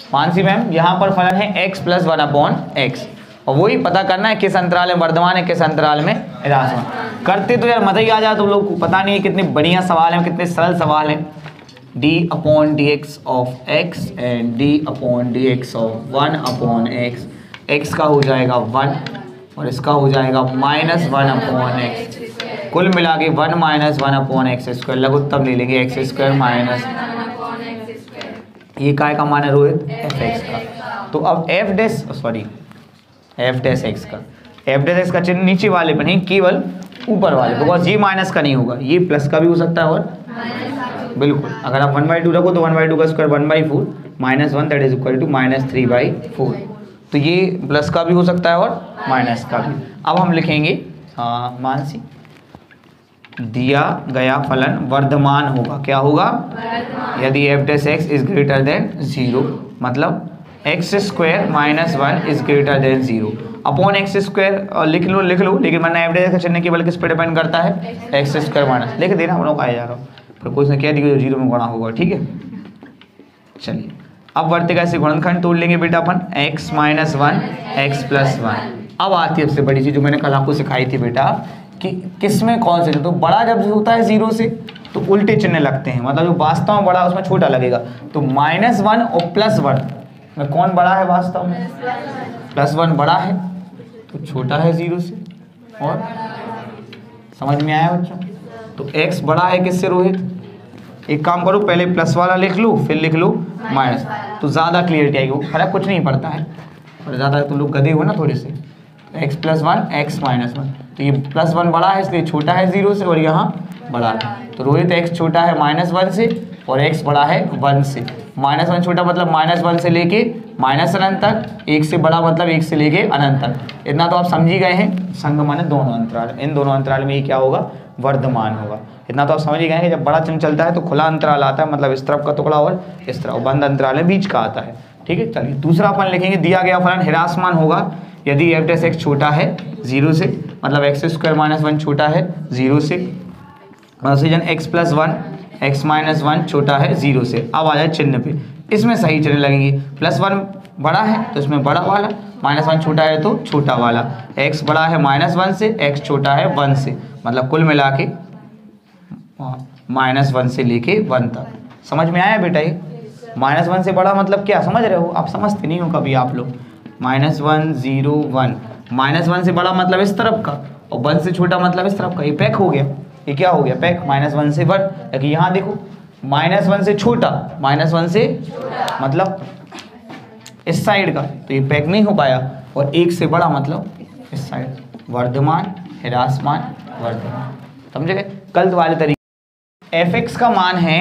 Mansi ma'am यहाँ पर फलन है x प्लस 1/x और वही पता करना है किस अंतराल में वर्धमान है किस अंतराल में ह्रासमान। करते तो यार मजा ही आ जाए, तुम लोग को पता नहीं है कितने बढ़िया सवाल हैं, कितने सरल सवाल हैं। d/dx of x and d/dx of 1/x, x का हो जाएगा 1 और इसका हो जाएगा -1/x, कुल मिला के 1 - 1/x², लघुत्तम ले लेंगे x² माइनस, ये काय का मान है रोहित, f(x) का। तो अब f' x का, f' का चिन्ह नीचे वाले पर नहीं, केवल ऊपर वाले, बिकॉज ये माइनस का नहीं होगा, ये प्लस का भी हो सकता है। और बिल्कुल अगर आप 1/2 रखो तो 1/2 का square 1/4 -1 that is equal to -3/4, तो ये प्लस का भी हो सकता है और माइनस का भी। अब हम लिखेंगे मानसी, दिया गया फलन वर्धमान होगा, क्या होगा, यदि f' इज ग्रेटर देन 0, मतलब x² - 1 is greater than 0 upon x²। लिख लो, लेकिन मैंने f' का चिन्ह केवल किस पे डिपेंड करता है, x² माइनस, लिख देना, हम लोग आए जा रहा हूँ, फिर कुछ ने कह दिया 0 में गुणा होगा, ठीक है। चलिए अब वर्तिका से गुणनखंड तोड़ लेंगे बेटा अपन, x - 1 x + 1। अब आती है सबसे बड़ी चीज़ जो मैंने कल आपको सिखाई थी बेटा, कि किस में कौन से, तो बड़ा जब होता है 0 से तो उल्टे चिन्ह लगते हैं, मतलब जो वास्तव में बड़ा उसमें छोटा लगेगा। तो -1 और +1 में कौन बड़ा है वास्तव में, +1 बड़ा है तो छोटा है 0 से। और समझ में आया बच्चों, तो x बड़ा है किससे रोहित, एक काम करो पहले प्लस वाला लिख लो फिर लिख लो माइनस, तो ज़्यादा क्लियरिटी आएगी, वो फर्क कुछ नहीं पड़ता है, और ज़्यादा तुम लोग गधे हो ना थोड़े से। x + 1 x - 1, तो ये +1 बड़ा है इसलिए छोटा है 0 से, और यहाँ बड़ा है, तो रोहित x छोटा है -1 से और x बड़ा है 1 से। -1 छोटा मतलब -1 से लेके -अनंत तक, 1 से बड़ा मतलब 1 से लेके अनंत तक। इतना तो आप समझ ही गए हैं, संग माने दोनों अंतराल, इन दोनों अंतराल में ये क्या होगा, वर्धमान होगा। इतना तो आप समझ ही गए हैं, जब बड़ा चिन्ह चलता है तो खुला अंतराल आता है, मतलब इस तरफ का टुकड़ा और इस तरफ, बंद अंतराल में बीच का आता है, ठीक है। चलिए दूसरा अपन लिखेंगे, दिया गया फलन ह्रासमान होगा यदि f' छोटा है 0 से, मतलब x² - 1 छोटा है 0 से, ऑक्सीजन x + 1 x - 1 छोटा है 0 से। अब आ जाए चिन्ह पे, इसमें सही चिन्ह लगेंगे, +1 बड़ा है तो इसमें बड़ा वाला, -1 छोटा है तो छोटा वाला, x बड़ा है -1 से, x छोटा है 1 से, मतलब कुल मिला के -1 से लेके 1 तक। समझ में आया बेटा, ये -1 से बड़ा मतलब क्या समझ रहे हो, आप समझते नहीं हो कभी आप लोग। -1 0 1, -1 से बड़ा मतलब इस तरफ का और 1 से छोटा मतलब इस तरफ का, ये पैक हो गया, ये क्या हो गया पैक, -1 से 1। लेकिन यहाँ देखो -1 से छोटा, -1 से मतलब इस साइड का, तो ये पैक नहीं हो पाया, और 1 से बड़ा मतलब इस साइड, वर्धमान ह्रासमान वर्धमान, समझे गए। कल वाले तरीके f(x) का मान है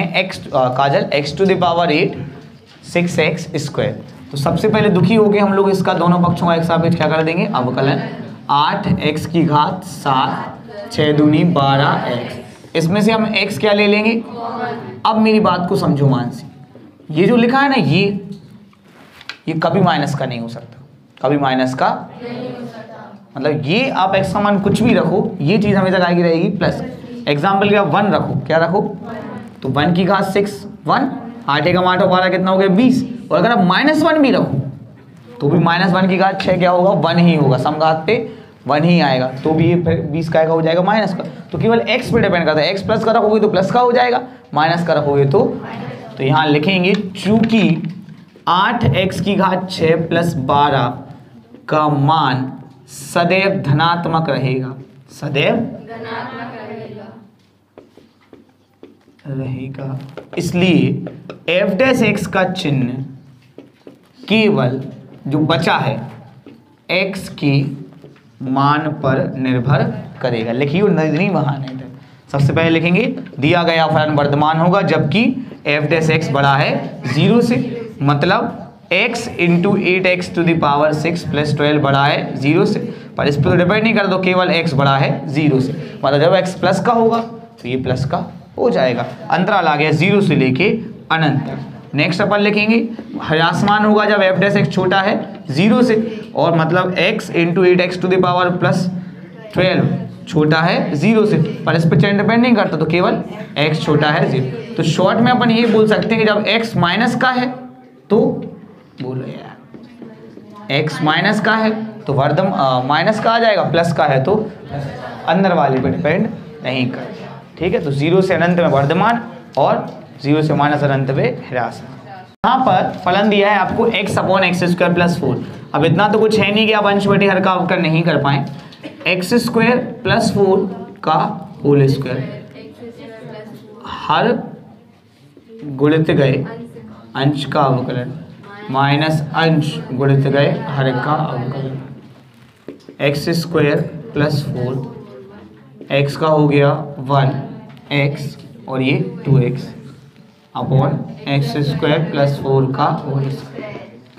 x⁸ 6x²। तो सबसे पहले दुखी हो गए हम लोग, इसका दोनों पक्षों का एक सापेक्ष क्या कर देंगे, अवकलन 8x⁷ 7 6 दूनी 12x, इसमें से हम x क्या ले लेंगे। अब मेरी बात को समझो मानसी, ये जो लिखा है ना, ये कभी माइनस का नहीं हो सकता, कभी माइनस का मतलब ये आप x का मान कुछ भी रखो, ये चीज़ हमेशा आएगी रहेगी प्लस। एग्जाम्पल क्या 1 रखो, क्या रखो, तो 1⁵ 6 1, 8 का 8 और 12 कितना हो गया 20, और अगर आप -1 भी रखो तो भी -1⁵ क्या होगा 1 ही होगा, समघात पे 1 ही आएगा, तो भी ये 20 का हो जाएगा माइनस का। तो केवल x पे डिपेंड करता है, x प्लस का रखोगे तो प्लस का हो जाएगा, माइनस का रखोगे तो यहाँ लिखेंगे चूंकि 8x⁶ + 12 का मान सदैव धनात्मक रहेगा, सदैव रहेगा, इसलिए f' का चिन्ह केवल जो बचा है x के मान पर निर्भर करेगा। लिखिए नहीं वहाँ नहीं, सबसे पहले लिखेंगे दिया गया फलन वर्धमान होगा जबकि f' बड़ा है 0 से, मतलब x × 8x⁶ + 12 बड़ा है 0 से, पर इस पर डिपेंड नहीं कर दो, केवल x बड़ा है 0 से, मतलब जब x प्लस का होगा तो ये प्लस का हो जाएगा। अंतराल आ गया 0 से लेके अनंत तक। नेक्स्ट अपन लिखेंगे ह्रासमान होगा जब f' छोटा है 0 से, और मतलब x × 8x⁴ + 12 छोटा है 0 से, पर इस पर चेन डिपेंड नहीं करता, तो केवल x छोटा है 0। तो शॉर्ट में अपन ये बोल सकते हैं कि जब x माइनस का है तो बोलो यार, x माइनस का है तो माइनस का आ जाएगा, प्लस का है तो अंदर वाले पे डिपेंड नहीं करेगा। ठीक है, तो 0 से अनंत में वर्धमान और 0 से माइनस अनंत में ह्रासमान। यहाँ पर फलन दिया है आपको x upon x square plus 4। अब इतना तो कुछ है नहीं कि आप अंश बटे हर का अवकलन नहीं कर पाए। एक्स स्क्वायर प्लस 4 का होल स्क्वायर हर गुणित गए अंश का अवकलन माइनस अंश गुणित गए हर का अवकलन। एक्स स्क्वायर प्लस 4, एक्स का हो गया 1x और ये 2x upon x square plus 4 का whole square,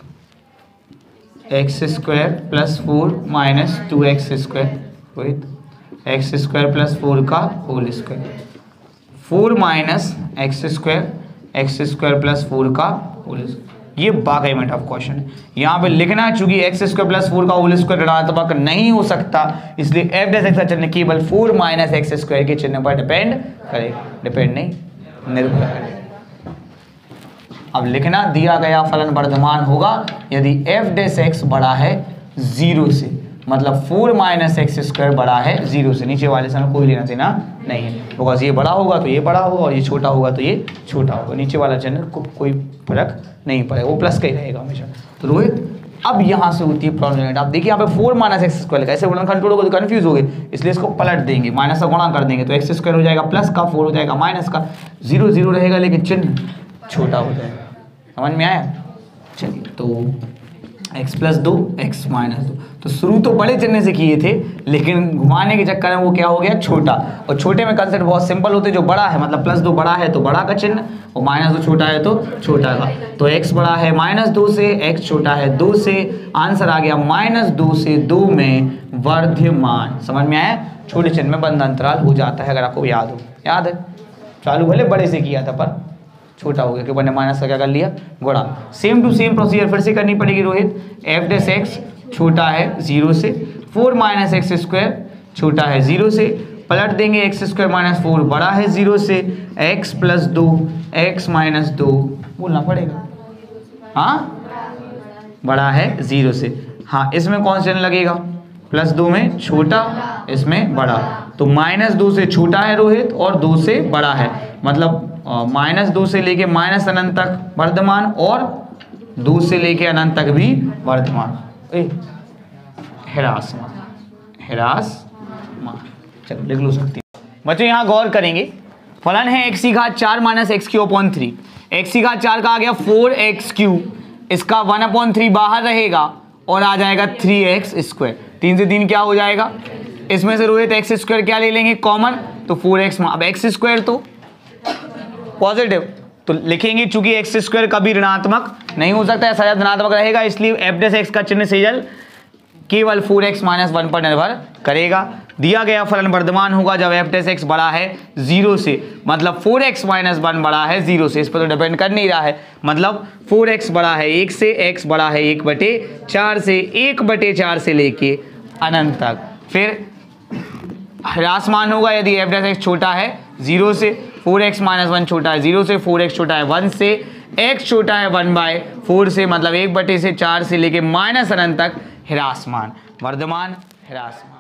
x square plus 4 minus 2x square with x square plus 4 का whole square, 4 minus x square plus 4 का होल स्क्वायर। ये बाकी मिनट ऑफ क्वेश्चन है। यहाँ पे लिखना है चूंकि एक्स स्क्वायर प्लस 4 का होल स्क्वायर ऋणात्मक नहीं हो सकता, इसलिए एफ डैश एक्स का चिन्ह केवल 4 माइनस एक्स स्क्वायर के चिन्ह पर डिपेंड करेगा, डिपेंड नहीं निर्भर करेगा। अब लिखना दिया गया फलन वर्धमान होगा यदि एफ डैश एक्स बड़ा है 0 से, मतलब 4 माइनस एक्स स्क्वायर बड़ा है 0 से। नीचे वाले से कोई लेना देना नहीं है, बिकॉज ये बड़ा होगा तो ये बड़ा होगा और ये छोटा होगा तो ये छोटा होगा। नीचे वाला चिन्ह को कोई फर्क नहीं पड़ेगा, वो प्लस का ही रहेगा हमेशा। तो रोहित अब यहाँ से होती है प्रॉब्लम। आप देखिए यहाँ पे 4 माइनस एक्स स्क्वायर का, ऐसे गुणन कंट्रोल होगा तो कन्फ्यूज हो गए, इसलिए इसको पलट देंगे, माइनस का गुणा कर देंगे तो एक्स स्क्वायर हो जाएगा प्लस का, 4 हो जाएगा माइनस का, 0 0 रहेगा लेकिन चिन्ह छोटा हो जाएगा। समझ में आया? चलिए, तो x प्लस 2 x माइनस 2, तो शुरू तो बड़े चिन्ह से किए थे लेकिन घुमाने के चक्कर में वो क्या हो गया छोटा। और छोटे में कंसेप्ट बहुत सिंपल होते, जो बड़ा है मतलब प्लस 2 बड़ा है तो बड़ा का चिन्ह और माइनस 2 छोटा है तो छोटा का। तो x बड़ा है माइनस 2 से, x छोटा है 2 से, आंसर आ गया माइनस 2 से 2 में वर्धमान। समझ में आया? छोटे चिन्ह में बंद अंतराल हो जाता है, अगर आपको याद हो। याद है? चालू भले बड़े से किया था पर छोटा हो गया क्योंकि मैंने माइनस का क्या कर लिया गुणा। सेम टू सेम प्रोसीजर फिर से करनी पड़ेगी रोहित। एफ डैश एक्स छोटा है 0 से, 4 माइनस एक्स स्क्वायर छोटा है 0 से, पलट देंगे एक्स स्क्वायर माइनस 4 बड़ा है 0 से, एक्स प्लस 2 एक्स माइनस 2 बोलना पड़ेगा, हाँ बड़ा है 0 से। हाँ, इसमें कौन सा चिन्ह लगेगा? प्लस 2 में छोटा, इसमें बड़ा, तो माइनस 2 से छोटा है रोहित और 2 से बड़ा है, मतलब माइनस 2 से लेके माइनस अनंत तक वर्धमान और 2 से लेके अनंत तक भी वर्धमान, ह्रासमान, ह्रासमान। चलो लिख लो सकती बच्चों। यहाँ गौर करेंगे, फलन है एक्स की घात 4 माइनस एक्स क्यू अपॉन 3। एक्स की घात 4 का आ गया 4x क्यू, इसका 1/3 बाहर रहेगा और आ जाएगा 3x स्क्वायर। 3 से 3 क्या हो जाएगा? इसमें से रोहित एक्स स्क्वायर क्या ले लेंगे कॉमन, तो 4x। अब एक्स स्क्वायर तो पॉजिटिव, तो लिखेंगे चूंकि एक्स स्क्वायर कभी ऋणात्मक नहीं हो सकता है, सदैव धनात्मक रहेगा, इसलिए एफ डैश एक्स का चिन्ह सेजल केवल 4x माइनस 1 पर निर्भर करेगा। दिया गया फलन वर्धमान होगा जब एफ डैश एक्स बड़ा है 0 से, मतलब 4x माइनस 1 बड़ा है 0 से। इस पर तो डिपेंड कर नहीं रहा है, मतलब 4x बड़ा है 1 से, x बड़ा है 1/4 से, 1/4 से लेके अनंत तक। फिर ह्रासमान होगा यदि एफ डैश एक्स छोटा है 0 से, 4x माइनस 1 छोटा है 0 से, 4x छोटा है 1 से, x छोटा है 1/4 से, मतलब 1/4 से लेके माइनस अनंत तक ह्रासमान, वर्धमान ह्रासमान।